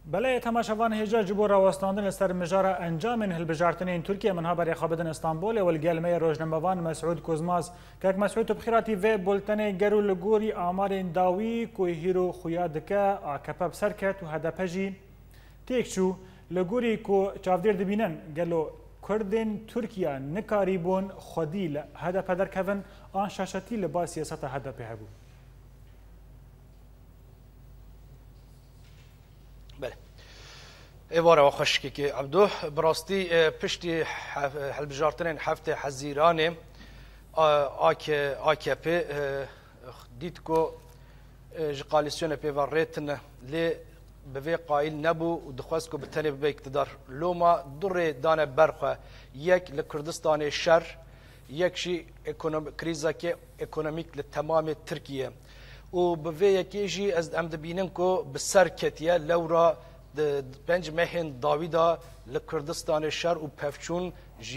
بله تماشاوان هجا جبور راوستاندن سر مجارا انجام هلبجارتنین ترکیه منها برای خابدن استانبول والگلمه روزنامه‌وان مسعود کوزماز که مسعود بخیراتی و بولتن گرو لگوری آمار داوی کوی هیرو خویادکه آکپاب سرکت و هدپجی تیکچو لگوری کو چاودیر دبینن گلو کردن ترکیه نکاریبون خودی هدپ درکون آن شاشتی لبا سیاست هدپ هبو. بله ایواره و خشکی که عبدو براستی پشتی هلبجارتنین هفته حزیرانه AKP دید که قالیسیون پیوریتن لی به قائل نبو و دخواست که بتنی به اقتدار لوما دور دانه برخه یک لکردستان شر یک شی کریزا که اکونومیک لتمام ترکیه و به یکیجی از ام دبینن که بسر کتیه لورا پنج مهن داویدا لکردستان شر و پفچون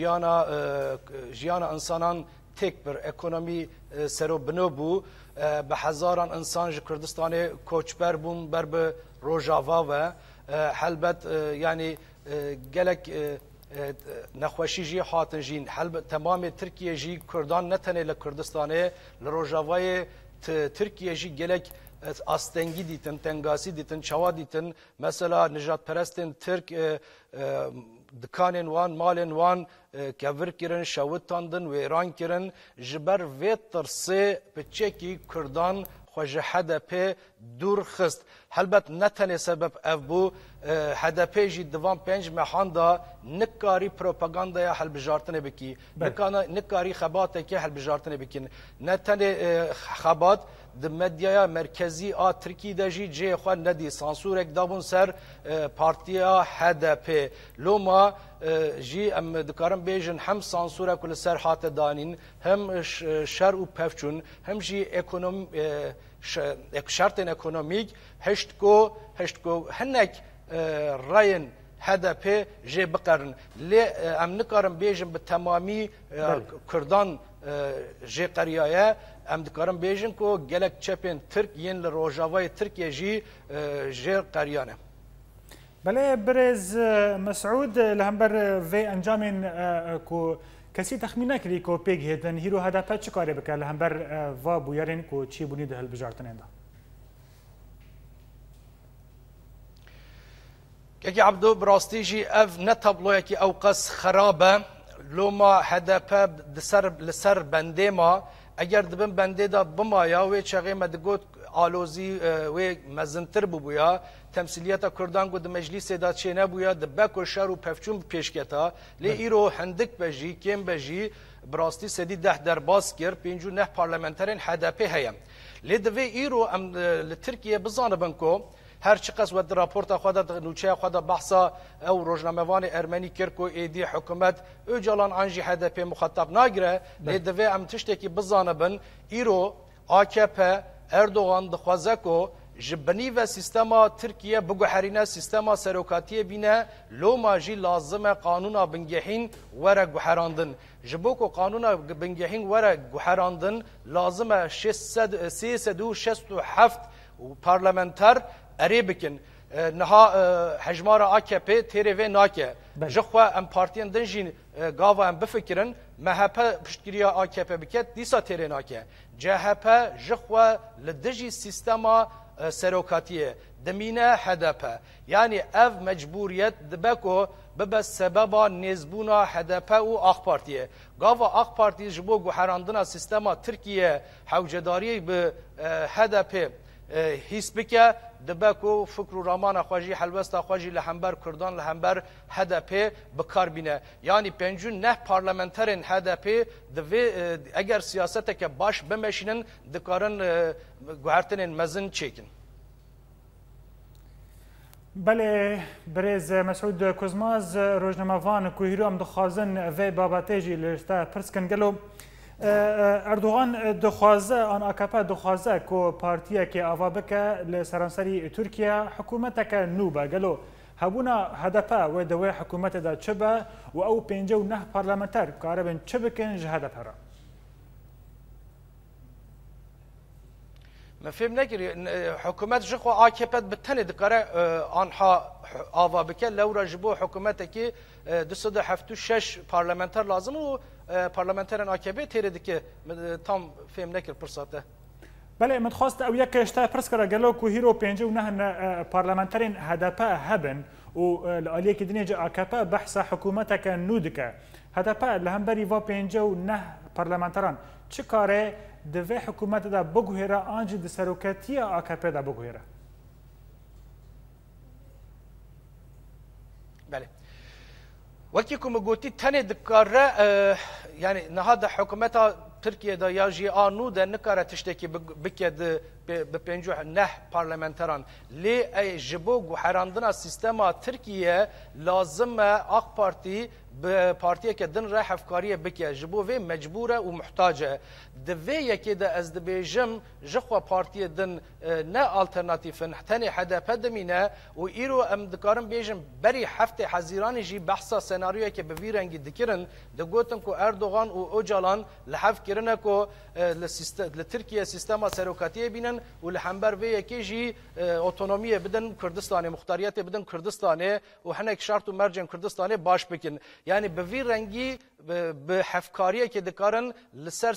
جیانا انسانان تک بر اکونومی سرو بنو بو به هزاران انسان ج کردستان کوچبر بون بر به روجاوا و حلبت یعنی گلک نخوشی جی حاتن جین حلبت تمام ترکیه جی کردان نتنه لکردستان لروجاوای ترکیه جی گلک استنگی دیتن تنگاسی دیتن چوا دیتن مثلا نجات پرستن ترک دکانن وان مالن وان کور کرن شوت تاندن و ایران کرن جبر و ترسه بچکی کردان خوش هدف دور خست هلبت نتنه سبب افبو هدف جی دوام پنج مهاندا نکاری پروپاگاندا حل بجارتنه بکی نکاری خباته که حل بجارتنه بکن نتنه خبات د مدیا مرکزی آ ترکی دجی جه خو ندی سانسورک دابون سر پارتیا هدف لوما جی ام دکارم بیجن هم سانسورک کل سر هات دانین هم شر و پفچون هم جی اکونوم شرطن اکونومیک هشت کو هنک راین هدف جه بقرن لی ام نکارم بیجن به تمامی کردان جه قریایه ام دکارم بیجن کو گلک چپن ترک ین لروجاوای ترکیه جه قریانه بله برز مسعود لهمبر في انجام کو کسی تخمین نکری کو پیگ هدن هیرو هدف چه کاری بکر لهمبر و بویارین کو چی بونی ده هلبجارتن اندا که عبدو براستی جی اف نتابلوه کی او قص خرابه لوما هدف لسر بنده ما اگر دبن بنده دا بمایا و چغی مدگوت آلوزی و مزنتر بویا تمثیلیت کردان گود مجلس دا چه نبویا دبک و شر و پفچون پیشکتا لی ایرو هندک بجی کم بجی براستی سدی ده در باز کر پینجو نه پارلمنترین هدف هیم لی دوی ایرو ام لترکیه بزانه بنکو هر چقدر ود راپورت خود نوچه خود بحثا او روزنامه‌وان ارمنی کرکو ایدی حکومت اوجالان انجی هدف مخاطب ناگره لدوی ام تشتکی بزانه بن ایرو AKP اردوغان دخوازه کو جبنی و سیستما ترکیه بگو حرینه سیستما سروکاتی بینه لو ماجی لازمه قانونا بنگهین وره گوحراندن جبو کو قانونا بنگهین وره گوحراندن لازمه 367 پارلمنتر اری بکن نها حجمار AKP تیره و ناکه جخوا ام پارتین دنجین گاوا ام بفکرن مهپه پشتگیریا AKP بکت دیسا تیره ناکه جهپه جخوا لدجی سیستما سروکاتیه دمینه هدفه یعنی اف مجبوریت دبکو ببس سببا نزبونا هدفه و آخ پارتیه گاوا آخ پارتی جبو گوحراندنا سیستما ترکیه حوجداری به هدفه هیس بکه دبکو فکر و رامان خواجی حلوست خواجی لهمبر کردان لهمبر هدف بکار بینه یعنی پنجون نه پارلمنترین هدف اگر سیاست که باش بمشینن دکارن گوهرتنین مزن چیکن بله برز مسعود کوزماز روزنامه‌وان کوهیرو ام دخوازن و باباتیجی لستا پرسکن گلو اردوغان دخوازه آن AKP دخوازه کو پارتیه که آوا بکه لسرانسری ترکیه حکومت که نوبه گلو هبونا هدفه و دوی حکومت دا چبه و او 59 پارلمنتر کاربن چه بکن جه هدفه را ما فهم نکری حکومت جخو آکپت بتنه دکاره آنها آوا بکه لورا جبو حکومت که 276 پارلمانتر لازم و پارلمانترن آکپه تیره دکه تام فهم نکر پرساته بله متخواست او یک اشتای پرس کرا گلو که هیرو پینجه و نه پارلمانترین هدپا هبن و الاليه که دنیا جا آکپه بحث حکومت که نودکه هدپا لهمبری و پینجه و نه پارلمانتران چه کاره دوی حکومت دا بگوهره آنجی د سروکتی آکپه دا بگوهره بله وقتی که مگوتی تنه دکاره یعنی نهاد حکومت ترکیه دا یا جی آنو دا نکاره تشتکی بکد به پنجوه نه پارلمانتران لی ای جبو گوهراندنا سیستما ترکیه لازم آق پارتی به پارتیه که دن راه افکاریه بکه جبو وی مجبوره و محتاجه دوی یکی ده از دبیجم جخوا پارتیه دن نه آلترناتیفن تنی هدف دمینه و ایرو ام دکارم بیجم بری هفته حزیرانی جی بحثا سناریوی که به ویرنگی دکرن دگوتن کو اردوغان و اوجالان لحف کرنه کو لترکیه سیستما سروکاتیه بینن و لحنبر وی یکی جی اوتونومیه بدن کردستانه مختاریت بدن کردستانه و هنک شرط و مرجن کردستانه باش بکن یعنی به وی رنگی به حفکاریه که دکارن لسر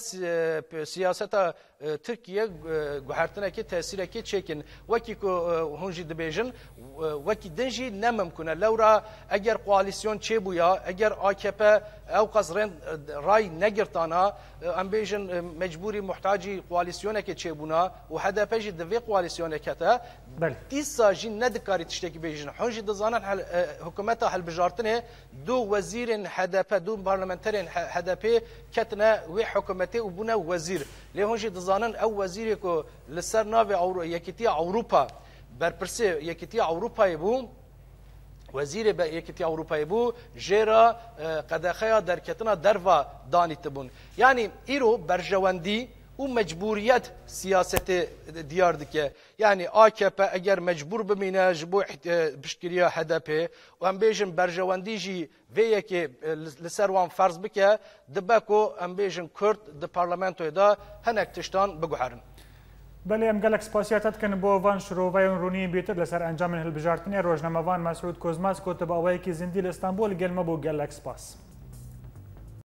سیاست ترکیه گوهرتنه که تأثیره که چکن وکی که هنجی دبیجن وکی دنجی نممکنه لورا اگر قوالیسیون چه بویا اگر آکپه او قصرین رای نگرتانا ام بیجن مجبوری محتاجی قوالیسیونه که چه بونا و هدفه جی دوی قوالیسیونه که تا دیسا جی ندکاری تشتکی بیجن هنجی دزانن حکومت حل بجارتنه دو وزیر هدفه دو پارلمانترین هدفه کتنه و حکومتی و بونه وزیر لیهونجی دزانن او وزیری که لسر ناو یکیتی اروپا برپرسه یکیتی اروپایی بو وزیر به یکیتی اروپایی بو جیرا قداخیا درکتنا دروا دانیت بون یعنی ایرو برجواندی و مجبوریت سیاست دیار دکه یعنی آکپه اگر مجبور بمینه جبو بشکریا هدفه و هم بیجن برجواندی جی ویه که لسر وان فرض بکه دبکو هم بیجن کرد د پارلمانتوی دا هنک تشتان بگوهرن بله ام گلک سپاسیاتت کن بو وان شروعی رونی بیتر لسر انجام هلبجارتنی روزنامه‌وان مسعود کوزماس کتب آوایی که زندیل استانبول گلمه بو گلک سپاس